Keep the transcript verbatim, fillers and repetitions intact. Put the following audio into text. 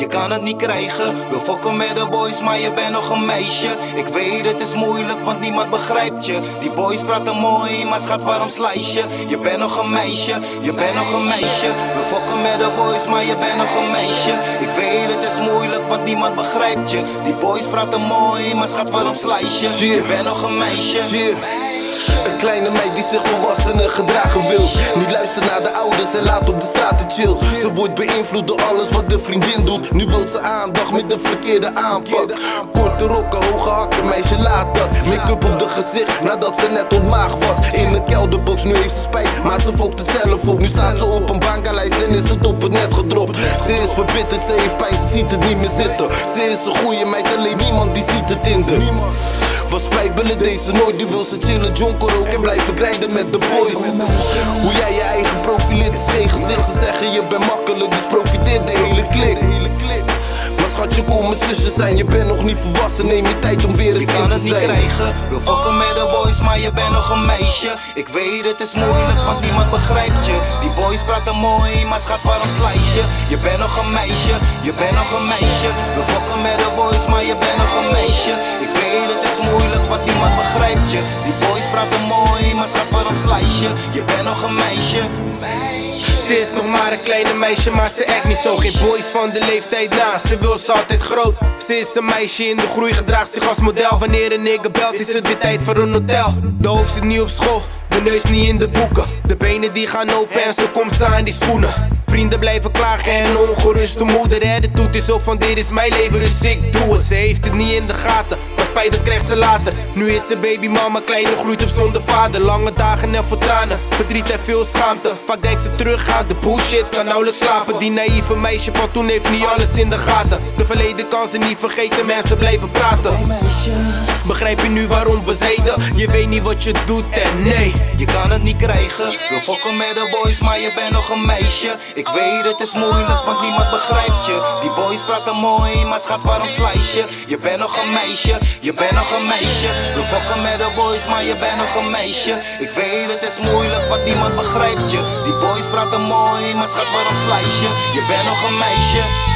je kan het niet krijgen. Wil fokken met de boys, maar je bent nog een meisje. Ik weet het is moeilijk, want niemand begrijpt je. Die boys praten mooi, maar schat waarom slijs je? Je bent nog een meisje, je bent nog een meisje. Wil fokken met de boys, maar je bent nog een meisje. Ik weet het is moeilijk, want niemand begrijpt je. Die boys praten mooi, maar schat waarom slijs je? Je bent nog een meisje. Een kleine meid die zich volwassenen gedragen wil. Niet luisteren naar de ouders en laat op de straten chill. Ze wordt beïnvloed door alles wat de vriendin doet. Nu wil ze aandacht met de verkeerde aanpak. Korte rokken, hoge hakken, meisje laat dat. Make-up op de gezicht nadat ze net ontmaagd was. In een kelderbox, nu heeft ze spijt, maar ze fokt het zelf op. Nu staat ze op een banklijst en is het op het net gedropt. Ze is verbitterd, ze heeft pijn, ze ziet het niet meer zitten. Ze is een goeie meid, alleen niemand die ziet het in de. Van spijbelen deze nooit, nu wil ze chillen, jonker ook en blijven grinden met de boys. Hoe jij je eigen profileert is geen gezicht. Ze zeggen je bent makkelijk, dus profiteert de hele klik. Maar schatje, kom mijn zusjes zijn, je bent nog niet volwassen, neem je tijd om weer een kind te zijn. Je kan het niet krijgen, wil fokken met de boys, maar je bent nog een meisje. Ik weet het is moeilijk, want niemand begrijpt je. Die boys praten mooi, maar schat waarom slijs je? Je bent nog een meisje, je bent nog een meisje. Wil fokken met de boys, maar je bent nog een meisje. Ik weet het is moeilijk, want niemand begrijpt je. Die boys praten mooi, maar schat waarom slijs je? Je bent nog een meisje. Ze is nog maar een kleine meisje, maar ze echt niet zo. Geen boys van de leeftijd na, ze wil ze altijd groot. Ze is een meisje in de groei, gedraagt zich als model. Wanneer een nigger belt, is het weer tijd voor een hotel. De hoofd zit niet op school, de neus niet in de boeken. De benen die gaan open en zo komt ze aan die schoenen. Vrienden blijven klagen en ongeruste moeder. Hè, de toet is zo van dit is mijn leven, dus ik doe het. Ze heeft het niet in de gaten, maar spijt dat krijgt ze later. Nu is ze babymama, kleine groeit op zonder vader. Lange dagen en voor tranen, verdriet en veel schaamte. Vaak denkt ze terug aan de bullshit, kan nauwelijks slapen. Die naïeve meisje van toen heeft niet alles in de gaten. De verleden kan ze niet vergeten, mensen blijven praten. Begrijp je nu waarom we zeiden? Je weet niet wat je doet en nee, je kan het niet krijgen. Wil fokken met de boys, maar je bent nog een meisje. Ik weet het is moeilijk, want niemand begrijpt je. Die boys praten mooi, maar schat waarom slijs je? Je bent nog een meisje, je bent nog een meisje. Wil fokken met de boys, maar je bent nog een meisje. Ik weet het is moeilijk, want niemand begrijpt je. Die boys praten mooi, maar schat waarom slijs je? Je bent nog een meisje.